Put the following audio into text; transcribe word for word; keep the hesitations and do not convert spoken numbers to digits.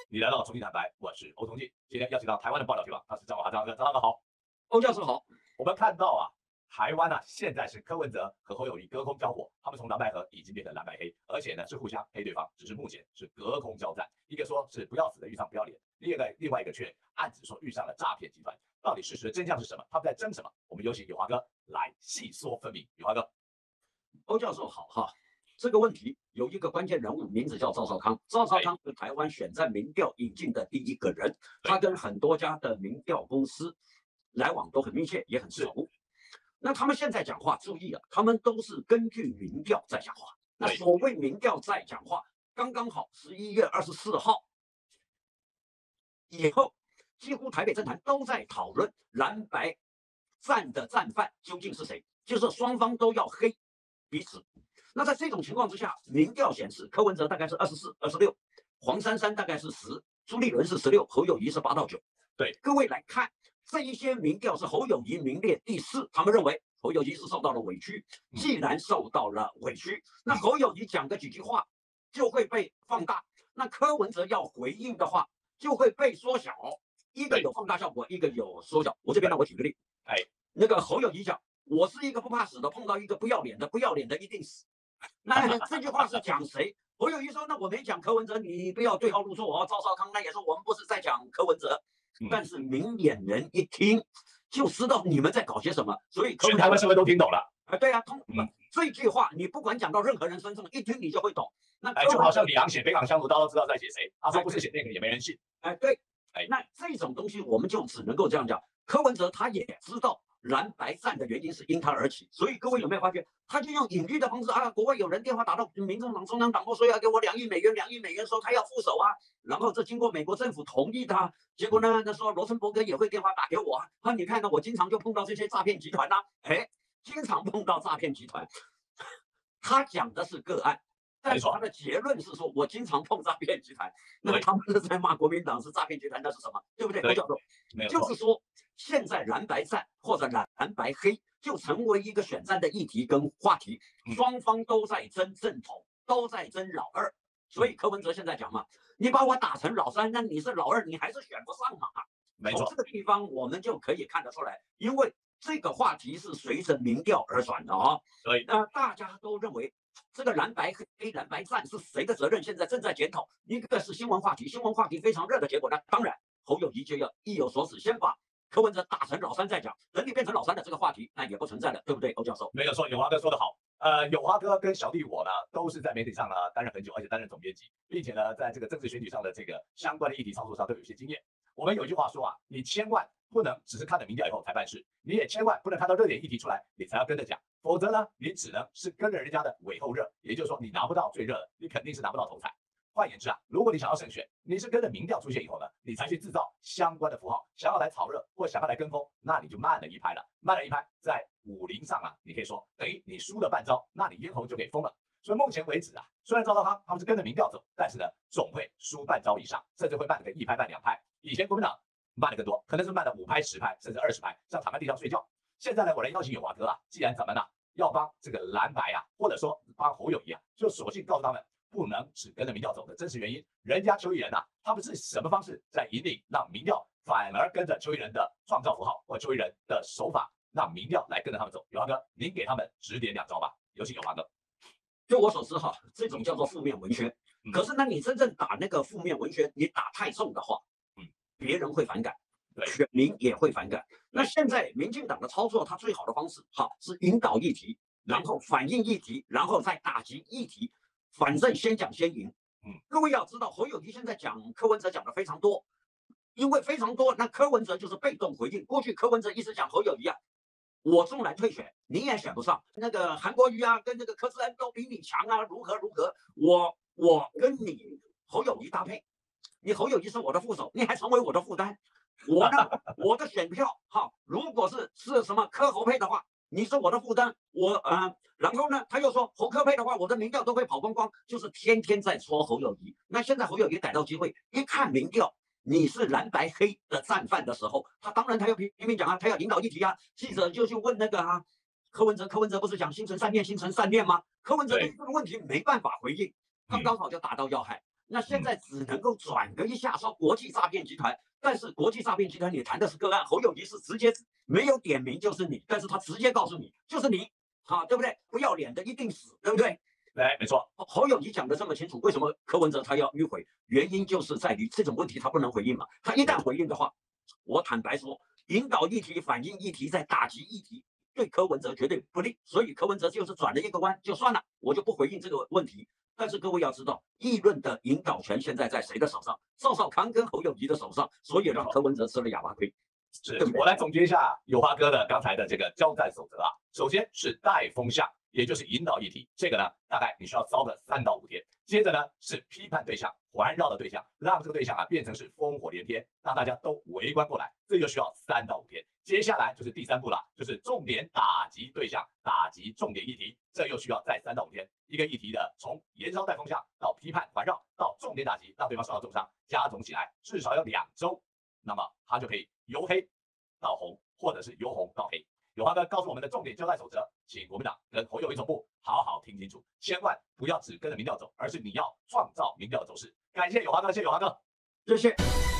你来到重庆坦白，我是欧同进。今天邀请到台湾的报道局长，他是张伟华张哥，张大哥好。 欧教授好。 我们看到啊，台湾啊现在是柯文哲和侯友宜隔空交火，他们从蓝白河已经变成蓝白黑，而且呢是互相黑对方，只是目前是隔空交战。一个说是不要死的遇上不要脸，另一个另外一个却暗指说遇上了诈骗集团。到底事实的真相是什么？他们在争什么？我们有请友华哥来细说分明。友华哥， 欧教授好哈。这个问题有一个关键人物，名字叫赵少康。赵少康是台湾选战民调引进的第一个人，他跟很多家的民调公司来往都很密切，也很熟。那他们现在讲话，注意啊，他们都是根据民调在讲话。那所谓民调在讲话，刚刚好十一月二十四号以后，几乎台北政坛都在讨论蓝白战的战犯究竟是谁，就是双方都要黑彼此。那在这种情况之下，民调显示柯文哲大概是二十四、二十六，黄珊珊大概是十，朱立伦是十六，侯友宜是八到九。 对， 各位来看，这一些民调是侯友宜名列第四，他们认为侯友宜是受到了委屈。既然受到了委屈，那侯友宜讲的几句话就会被放大，那柯文哲要回应的话就会被缩小。一个有放大效果，一个有缩小。我这边呢，我举个例， 哎， 那个侯友宜讲，我是一个不怕死的，碰到一个不要脸的，不要脸的一定死。那这句话是讲谁？侯友宜说：“那我没讲柯文哲，你不要对号入座哦。”赵少康那也说：“我们不是在讲柯文哲。”但是明眼人一听就知道你们在搞些什么，所以全台湾社会都听懂了。 啊，对啊，通、嗯、这句话你不管讲到任何人身上，一听你就会懂。那哎，就好像李昂写《北港乡土》，大家都知道在写谁。他说不是写那个，也没人信。 哎，对，哎，那这种东西我们就只能够这样讲。柯文哲他也知道蓝白战的原因是因他而起，所以各位有没有发觉，他就用隐喻的方式啊，国外有人电话打到民众党中央党部说要给我两亿美元，两亿美元说他要副手啊，然后这经过美国政府同意他，结果呢，那时候罗森伯格也会电话打给我啊，啊，你看呢，我经常就碰到这些诈骗集团呐、啊，哎，经常碰到诈骗集团，他讲的是个案。但是他的结论是说，我经常碰诈骗集团，那么他们是在骂国民党是诈骗集团，那是什么？对不对？郭教授，就是说，现在蓝白战或者蓝白黑就成为一个选战的议题跟话题，双方都在争正统，都在争老二。所以柯文哲现在讲嘛，你把我打成老三，那你是老二，你还是选不上嘛？ 没错， 从这个地方我们就可以看得出来，因为这个话题是随着民调而转的啊、哦。 对， 那大家都认为。这个蓝白黑蓝白战是谁的责任？现在正在检讨。一个是新闻话题，新闻话题非常热的结果呢，当然侯友宜就要意有所指，先把柯文哲打成老三再讲，等你变成老三的这个话题，那也不存在了，对不对，欧教授？ 没有错，友华哥说得好。呃，友华哥跟小弟我呢，都是在媒体上呢担任很久，而且担任总编辑，并且呢，在这个政治选举上的这个相关的议题操作上都有一些经验。我们有一句话说啊，你千万不能只是看了民调以后才办事，你也千万不能看到热点议题出来，你才要跟着讲。否则呢，你只能是跟着人家的尾后热，也就是说，你拿不到最热的，你肯定是拿不到头彩。换言之啊，如果你想要胜选，你是跟着民调出现以后呢，你才去制造相关的符号，想要来炒热或想要来跟风，那你就慢了一拍了。慢了一拍，在武林上啊，你可以说等于你输了半招，那你咽喉就给封了。所以目前为止啊，虽然赵少康他们是跟着民调走，但是呢，总会输半招以上，甚至会慢个一拍半两拍。以前国民党慢的更多，可能是慢了五拍、十拍，甚至二十拍，像躺在地上睡觉。现在呢，我来邀请友华哥啊，既然咱们呢、啊、要帮这个蓝白啊，或者说帮侯友宜啊，就索性告诉他们，不能只跟着民调走的真实原因。人家邱毅人啊，他们是什么方式在引领，让民调反而跟着邱毅人的创造符号或邱毅人的手法，让民调来跟着他们走。友华哥，您给他们指点两招吧。有请友华哥。 就我所知哈，这种叫做负面文宣。嗯、可是呢，你真正打那个负面文宣，你打太重的话，嗯，别人会反感。选民也会反感。那现在民进党的操作，它最好的方式，哈，是引导议题，然后反映议题，然后再打击议题，反正先讲先赢。嗯，各位要知道，侯友宜现在讲柯文哲讲的非常多，因为非常多，那柯文哲就是被动回应。过去柯文哲一直讲侯友宜啊，我纵然退选，你也选不上。那个韩国瑜啊，跟那个柯志恩都比你强啊，如何如何？我我跟你侯友宜搭配，你侯友宜是我的副手，你还成为我的负担。我呢，我的选票哈，如果是是什么柯侯配的话，你是我的负担，我呃，然后呢，他又说侯柯配的话，我的民调都会跑光光，就是天天在戳侯友宜。那现在侯友宜逮到机会，一看民调，你是蓝白黑的战犯的时候，他当然他要拼命讲啊，他要引导议题啊。记者就去问那个啊，柯文哲，柯文哲不是讲心存善念，心存善念吗？柯文哲对这个问题没办法回应，刚刚好就打到要害。 那现在只能够转个一下说国际诈骗集团，但是国际诈骗集团你谈的是个案，侯友宜是直接没有点名就是你，但是他直接告诉你就是你，啊，对不对？不要脸的一定死，对不对？ 对，没错。 侯友宜讲的这么清楚，为什么柯文哲他要迂回？原因就是在于这种问题他不能回应嘛，他一旦回应的话，我坦白说，引导议题、反映议题，在打击议题，对柯文哲绝对不利，所以柯文哲就是转了一个弯，就算了，我就不回应这个问题。但是各位要知道，议论的引导权现在在谁的手上？赵少康跟侯友宜的手上，所以让柯文哲吃了哑巴亏。 是我来总结一下有花哥的刚才的这个交战守则啊，首先是带风向，也就是引导议题，这个呢大概你需要烧个三到五天。接着呢是批判对象，环绕的对象，让这个对象啊变成是烽火连天，让大家都围观过来，这就需要三到五天。接下来就是第三步了，就是重点打击对象，打击重点议题，这又需要再三到五天。一个议题的从延烧带风向到批判环绕到重点打击，让对方受到重伤，加总起来至少要两周，那么他就可以由黑到红，或者是由红到黑。有花哥告诉我们的重点交代守则，请国民党跟侯友宜总部好好听清楚，千万不要只跟着民调走，而是你要创造民调的走势。感谢有花哥，谢谢有花哥， 谢谢。